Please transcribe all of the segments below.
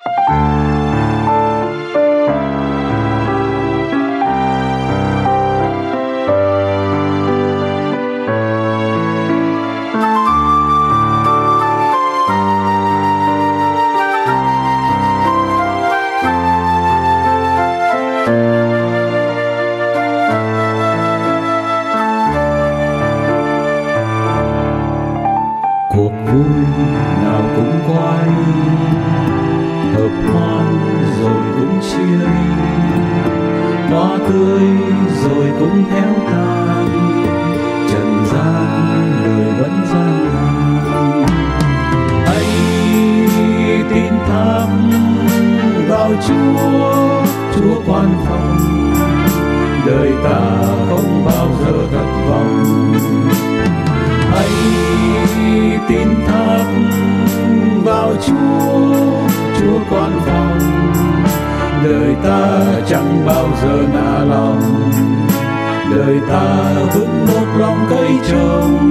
Cuộc vui nào cũng quay, hợp hoan rồi cũng chia ly, hoa tươi rồi cũng héo tàn, trần gian đời vẫn gian nan. Hãy tin thác vào Chúa quan phòng, đời ta không bao giờ thất vọng. Hãy tin thác vào Chúa quan phòng, đời ta chẳng bao giờ nả lòng, đời ta vững một lòng cây trồng.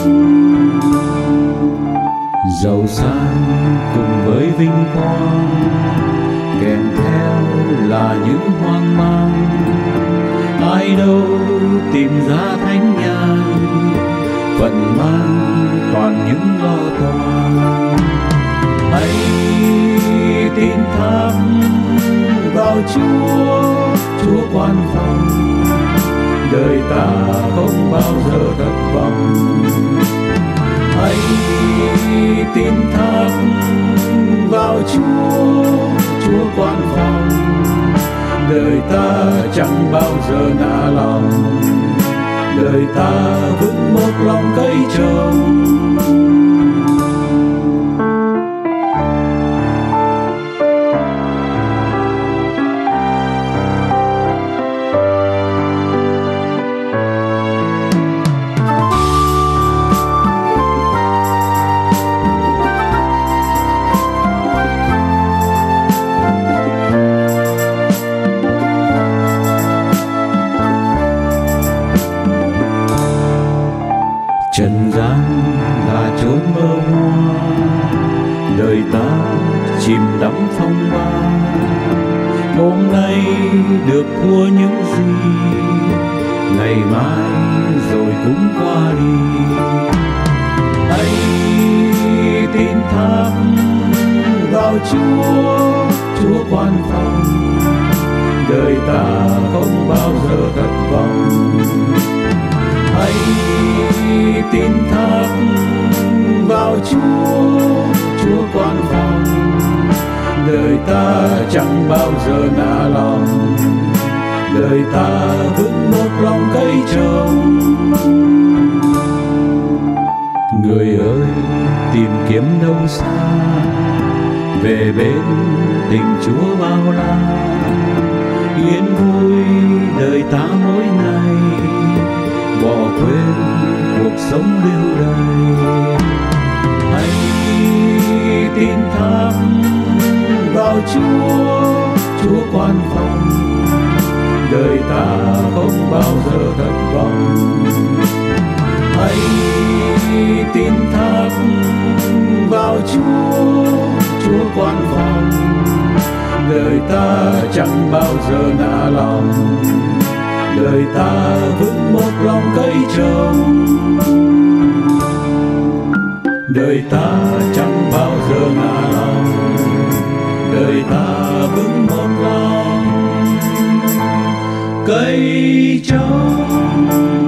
Giàu sang cùng với vinh quang, kèm theo là những hoang mang, ai đâu tìm ra thánh nhàn, phận mang toàn những lo toan. Hãy tin thác vào Chúa quan phòng, đời ta không bao giờ thất vọng. Hãy tin thác vào Chúa quan phòng, đời ta chẳng bao giờ nả lòng, đời ta vững một lòng cây trồng. Trần gian là chốn mơ hoa, đời ta chìm đắm phong ba. Hôm nay được thua những gì, ngày mai rồi cũng qua đi. Hãy tin thác vào Chúa quan phòng, đời ta không bao giờ thất vọng. Hãy tin thác vào Chúa quan phòng, đời ta chẳng bao giờ nả lòng, đời ta vững một lòng cây trồng. Người ơi tìm kiếm đâu xa, về bên tình Chúa bao la, yên vui đời ta mỗi ngày, bỏ quên cuộc sống lưu đày. Hãy tin thác vào Chúa quan phòng, đời ta không bao giờ thất vọng. Hãy tin thác vào Chúa quan phòng, đời ta chẳng bao giờ nả lòng, đời ta vững một lòng cây trồng. Đời ta chẳng bao giờ nả lòng, đời ta vững một lòng cây trồng.